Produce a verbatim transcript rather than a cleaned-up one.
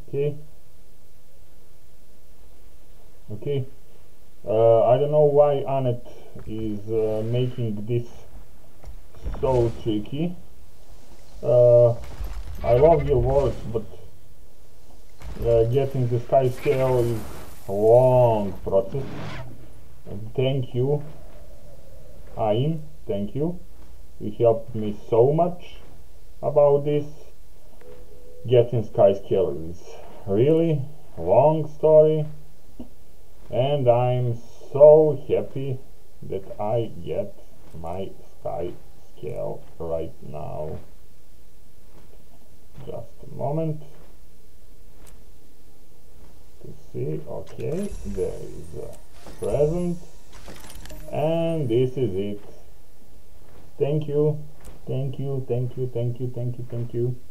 Okay. Okay. Uh, I don't know why Anet is uh, making this so tricky. Uh, I love your words, but uh, getting the Skyscale is a long process. And thank you, Ayen, thank you. You helped me so much about this. Getting Skyscale is really a long story, and I'm so happy that I get my Skyscale right now. Just a moment to see. Okay, there is a present, and this is it. Thank you, thank you, thank you, thank you, thank you, thank you.